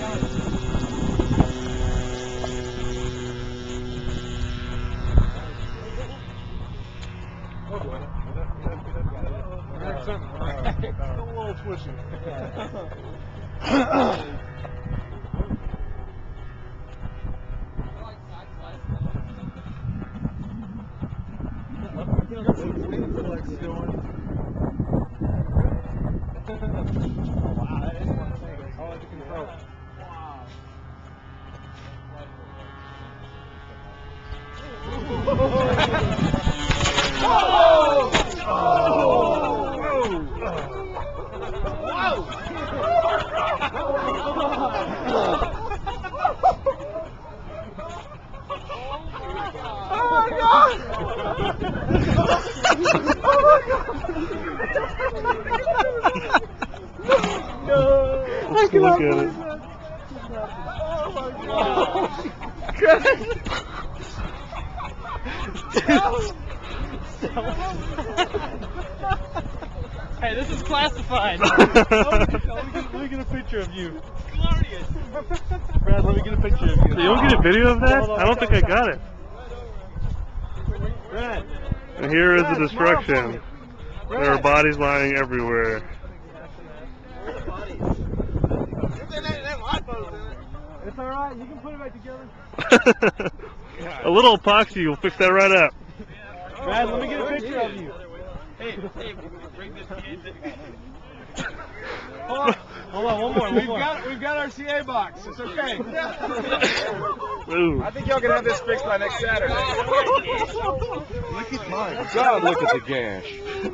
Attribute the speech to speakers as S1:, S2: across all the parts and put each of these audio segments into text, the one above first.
S1: It's a little swishy. Wow, that is one thing. All under control. Wow.
S2: Look at it.
S1: Oh my God.
S3: Hey, this is classified.
S1: Let me get a picture of you.
S3: Glorious.
S1: Brad, let me get a picture of you.
S2: You don't get a video of that? I don't think I got it.
S1: Brad.
S2: And here is the destruction. There are bodies lying everywhere.
S1: It's alright, you can put it back together.
S2: A little epoxy will fix that right up.
S1: Brad, let me get a picture of you.
S3: Hey, bring this kid.
S1: Hold on, one more. We've got our CA box. It's okay.
S2: Ooh.
S4: I think y'all can have this fixed by next Saturday.
S1: Look at mine.
S4: God, look at the gash.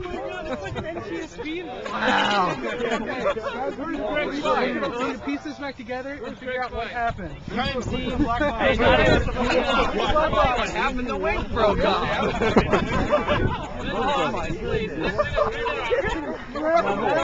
S1: Wow. Where's Greg's bike? We're going to piece this back together and figure out what happened.
S3: Hey, what happened? The wing broke off.
S1: Oh my goodness.